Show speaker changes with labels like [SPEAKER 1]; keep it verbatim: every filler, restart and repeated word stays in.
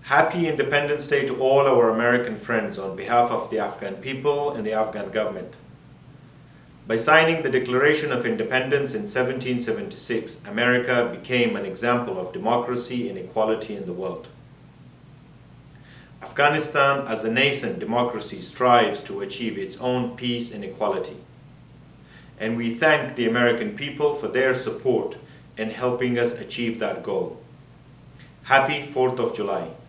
[SPEAKER 1] Happy Independence Day to all our American friends on behalf of the Afghan people and the Afghan government. By signing the Declaration of Independence in seventeen seventy-six, America became an example of democracy and equality in the world. Afghanistan, as a nascent democracy, strives to achieve its own peace and equality. And we thank the American people for their support in helping us achieve that goal. Happy fourth of July.